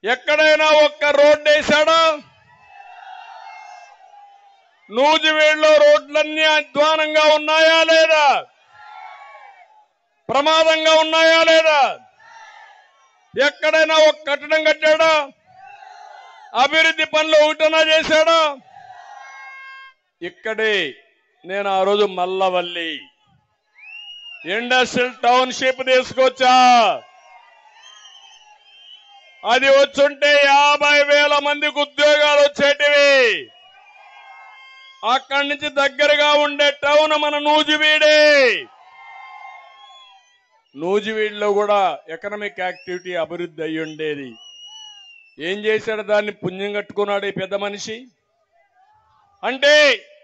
ఎక్కడైనా ఒక్క రోడ్డు వేశాడా? నూజివీడులో రోడ్లన్నీ అధ్వానంగా ఉన్నాయా లేదా? ప్రమాదంగా ఉన్నాయా లేదా? ఎక్కడైనా ఒక కట్టడం కట్టాడా? అభివృద్ధి పనులు ఒకటనా చేశాడా? ఇక్కడే నేను ఆ రోజు మల్లవల్లి ఇండస్ట్రియల్ టౌన్షిప్ తీసుకొచ్చా. అది వచ్చుంటే 50,000 మందికి ఉద్యోగాలు వచ్చేటివి. అక్కడి నుంచి దగ్గరగా ఉండే టౌన్ మన నూజివీడే. నూజివీడులో కూడా ఎకనామిక్ యాక్టివిటీ అభివృద్ధి అయి ఉండేది. ఏం చేశాడు? దాన్ని పుణ్యం కట్టుకున్నాడు ఈ పెద్ద మనిషి. అంటే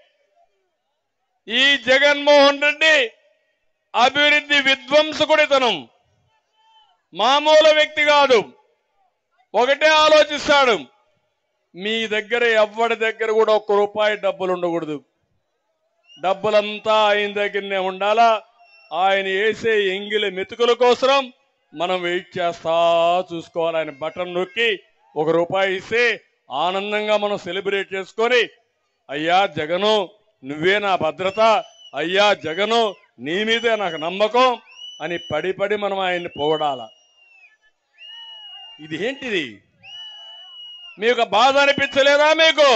ఈ జగన్మోహన్ రెడ్డి అభివృద్ధి విధ్వంసకుడితనం. మామూలు వ్యక్తి కాదు. ఒకటే ఆలోచిస్తాడు, మీ దగ్గర ఎవ్వడి దగ్గర కూడా ₹1 డబ్బులు ఉండకూడదు. డబ్బులంతా ఆయన దగ్గరనే ఉండాలా. ఆయన వేసే ఎంగిలి మెతుకుల కోసం మనం వెయిట్ చేస్తా చూసుకోవాలి. ఆయన బటన్ నొక్కి ₹1 ఇస్తే ఆనందంగా మనం సెలబ్రేట్ చేసుకొని, అయ్యా జగను నువ్వే నా భద్రత, అయ్యా జగను నీ మీదే నాకు నమ్మకం అని పడి పడి మనం ఆయన్ని పొగడాల. ఇది ఏంటిది? మీకు బాధ అనిపించలేదా? మీకు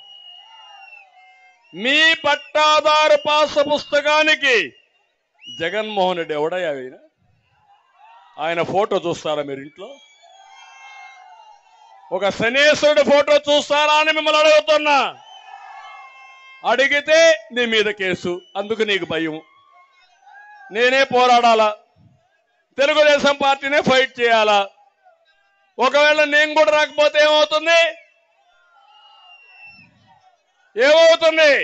మీ పట్టాదారు పాస్ పుస్తకానికి జగన్మోహన్ రెడ్డి ఎవడయ్యా? ఆయన ఫోటో చూస్తారా మీరు ఇంట్లో? ఒక శనేశ్వరుడి ఫోటో చూస్తారా అని మిమ్మల్ని అడుగుతున్నా. అడిగితే నీ మీద కేసు, అందుకు నీకు భయం. నేనే పోరాడాలా, తెలుగుదేశం పార్టీనే ఫైట్ చేయాలా. ఒకవేళ నేను కూడా రాకపోతే ఏమవుతుంది? ఏమవుతుంది?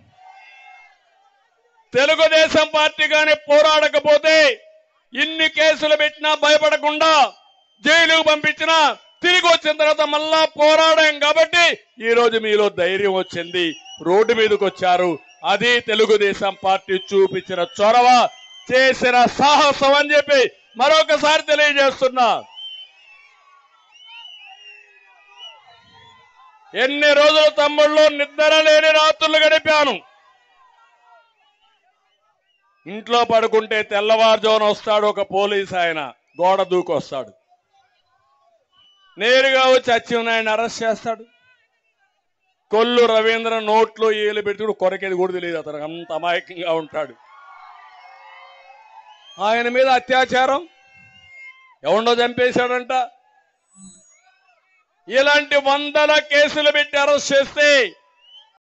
తెలుగుదేశం పార్టీ కానీ పోరాడకపోతే ఇన్ని కేసులు పెట్టినా భయపడకుండా జైలుకు పంపించినా తిరిగి వచ్చిన తర్వాత మళ్ళా పోరాడాం కాబట్టి ఈ రోజు మీలో ధైర్యం వచ్చింది, రోడ్డు మీదకి వచ్చారు. అది తెలుగుదేశం పార్టీ చూపించిన చొరవ, చేసిన సాహసం అని చెప్పి మరొకసారి తెలియజేస్తున్నా. ఎన్ని రోజులు తమ్ముళ్ళు నిద్ర లేని రాత్రులు గడిపాను. ఇంట్లో పడుకుంటే తెల్లవారుజామున వస్తాడు ఒక పోలీస్, ఆయన గోడ దూకొస్తాడు. నేరుగా వచ్చి అచ్చెన్నాయుడిని అరెస్ట్ చేస్తాడు. కొల్లు రవీంద్ర నోట్లో ఏలు పెట్టుకుని కొరకేది కూడా తెలియదు అతనికి, అంత అమాయకంగా ఉంటాడు. ఆయన మీద అత్యాచారం, ఎవడో చంపేశాడంట. ఇలాంటి 100 కేసులు పెట్టి అరెస్ట్ చేస్తే